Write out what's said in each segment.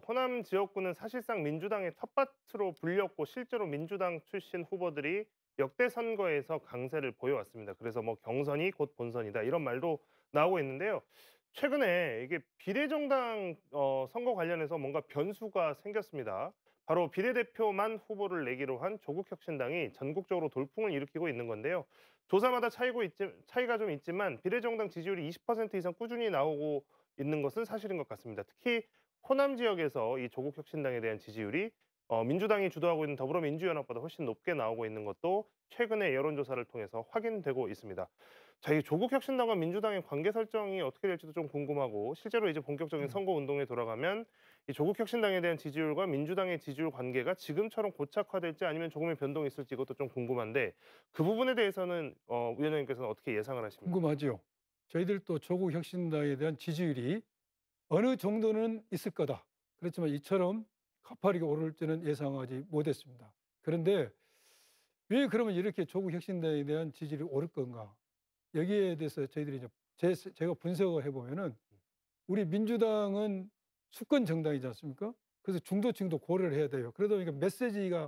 호남 지역구는 사실상 민주당의 텃밭으로 불렸고 실제로 민주당 출신 후보들이 역대 선거에서 강세를 보여왔습니다. 그래서 뭐 "경선이 곧 본선이다." 이런 말도 나오고 있는데요. 최근에 이게 비례정당 선거 관련해서 뭔가 변수가 생겼습니다. 바로 비례대표만 후보를 내기로 한 조국혁신당이 전국적으로 돌풍을 일으키고 있는 건데요. 조사마다 차이가 좀 있지만 비례정당 지지율이 20% 이상 꾸준히 나오고 있는 것은 사실인 것 같습니다. 특히 호남 지역에서 이 조국혁신당에 대한 지지율이 민주당이 주도하고 있는 더불어민주연합보다 훨씬 높게 나오고 있는 것도 최근의 여론조사를 통해서 확인되고 있습니다. 자, 이 조국혁신당과 민주당의 관계 설정이 어떻게 될지도 좀 궁금하고 실제로 이제 본격적인 음. 선거 운동에 돌아가면 이 조국혁신당에 대한 지지율과 민주당의 지지율 관계가 지금처럼 고착화될지 아니면 조금의 변동이 있을지 이것도 좀 궁금한데 그 부분에 대해서는 위원장님께서는 어떻게 예상을 하십니까? 궁금하죠. 저희들도 조국 혁신당에 대한 지지율이 어느 정도는 있을 거다. 그렇지만 이처럼 가파르게 오를지는 예상하지 못했습니다. 그런데 왜 그러면 이렇게 조국 혁신당에 대한 지지율이 오를 건가? 여기에 대해서 저희들이 이제 제가 분석을 해보면은 우리 민주당은 수권 정당이지 않습니까? 그래서 중도층도 고려를 해야 돼요. 그러다 보니까 메시지가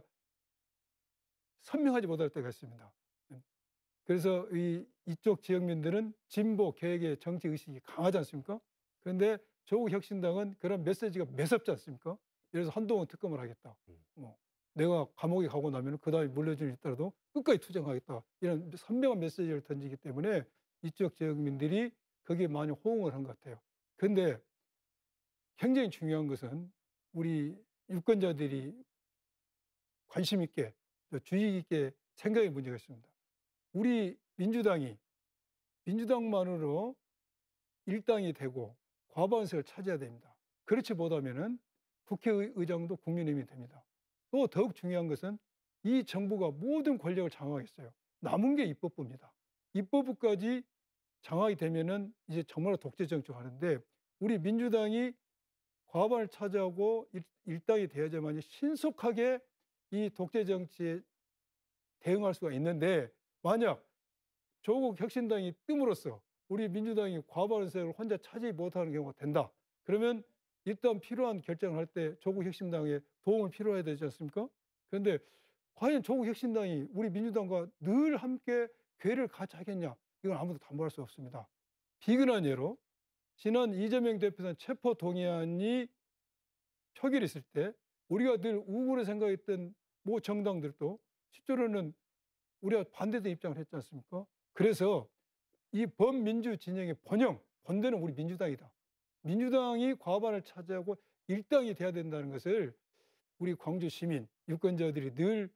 선명하지 못할 때가 있습니다. 그래서 이쪽 지역민들은 진보 개혁의 정치 의식이 강하지 않습니까? 그런데 조국 혁신당은 그런 메시지가 매섭지 않습니까? 예를 들어서 한동훈 특검을 하겠다. 음. 뭐 내가 감옥에 가고 나면 그다음에 물려주는 있더라도 끝까지 투쟁하겠다. 이런 선명한 메시지를 던지기 때문에 이쪽 지역민들이 거기에 많이 호응을 한 것 같아요. 그런데 굉장히 중요한 것은 우리 유권자들이 관심 있게 또 주의 있게 생각의 문제가 있습니다. 우리 민주당만으로 일당이 되고 과반수를 차지해야 됩니다. 그렇지 못하면은 국회의장도 국민의힘이 됩니다. 또 더욱 중요한 것은 이 정부가 모든 권력을 장악했어요. 남은 게 입법부입니다. 입법부까지 장악이 되면은 이제 정말로 독재 정치를 하는데 우리 민주당이 과반을 차지하고 일당이 되어야지만 신속하게 이 독재 정치에 대응할 수가 있는데 만약 조국 혁신당이 뜸으로써 우리 민주당이 과반 세를 혼자 차지 못하는 경우가 된다. 그러면 일단 필요한 결정을 할 때 조국 혁신당의 도움을 필요해야 되지 않습니까? 그런데 과연 조국 혁신당이 우리 민주당과 늘 함께 궤를 같이 하겠냐? 이건 아무도 담보할 수 없습니다. 비근한 예로 지난 이재명 대표단 체포 동의안이 표결했을 때 우리가 늘 우물에 생각했던 모 정당들도 실제로는 우리가 반대된 입장을 했지 않습니까? 그래서 이 범민주 진영의 본대는 우리 민주당이다. 민주당이 과반을 차지하고 일당이 돼야 된다는 것을 우리 광주 시민, 유권자들이 늘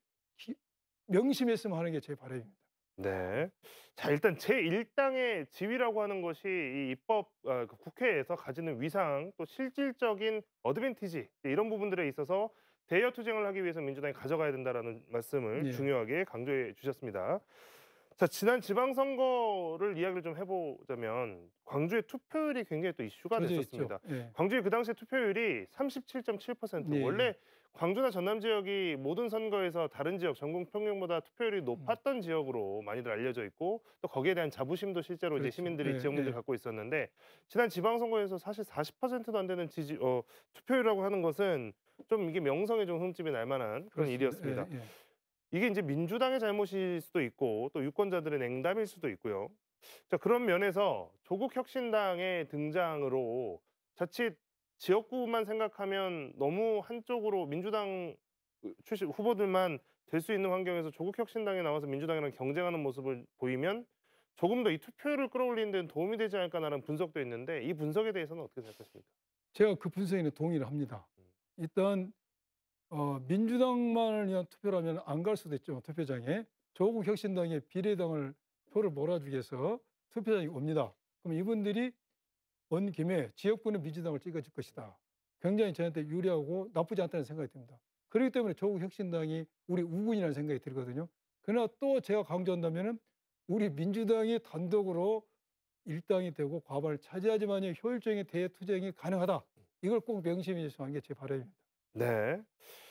명심했으면 하는 게 제 바람입니다. 네. 자, 일단 제1당의 지위라고 하는 것이 이 그 국회에서 가지는 위상 또 실질적인 어드밴티지 이런 부분들에 있어서 대여 투쟁을 하기 위해서 민주당이 가져가야 된다라는 말씀을 예. 중요하게 강조해 주셨습니다. 자, 지난 지방선거를 이야기를 좀 해 보자면 광주의 투표율이 굉장히 또 이슈가 젖어 있죠. 됐었습니다. 예. 광주의 그 당시에 투표율이 37.7%. 예. 원래 광주나 전남 지역이 모든 선거에서 다른 지역 전국 평균보다 투표율이 음. 높았던 지역으로 많이들 알려져 있고 또 거기에 대한 자부심도 실제로 이제 그렇죠. 시민들이 예. 지역민들이 예. 갖고 있었는데 지난 지방선거에서 사실 40%도 안 되는 투표율이라고 하는 것은 좀 이게 명성에 좀 흠집이 날 만한 그런 그렇습니다. 일이었습니다. 예. 예. 이게 이제 민주당의 잘못일 수도 있고 또 유권자들의 냉담일 수도 있고요. 자, 그런 면에서 조국 혁신당의 등장으로 자칫 지역구만 생각하면 너무 한쪽으로 민주당 출신 후보들만 될 수 있는 환경에서 조국 혁신당에 나와서 민주당이랑 경쟁하는 모습을 보이면 조금 더 이 투표율을 끌어올리는 데는 도움이 되지 않을까라는 분석도 있는데 이 분석에 대해서는 어떻게 생각하십니까? 제가 그 분석에는 동의를 합니다. 음. 일단 민주당만을 위한 투표라면 안 갈 수도 있죠, 투표장에. 조국 혁신당의 비례당을 표를 몰아주기 위해서 투표장에 옵니다. 그럼 이분들이 온 김에 지역구는 민주당을 찍어줄 것이다. 굉장히 저한테 유리하고 나쁘지 않다는 생각이 듭니다. 그렇기 때문에 조국 혁신당이 우리 우군이라는 생각이 들거든요. 그러나 또 제가 강조한다면은 우리 민주당이 단독으로 일당이 되고 과반을 차지하지만 효율적인 대투쟁이 가능하다. 이걸 꼭 명심해 주시는 게 제 바람입니다. 네.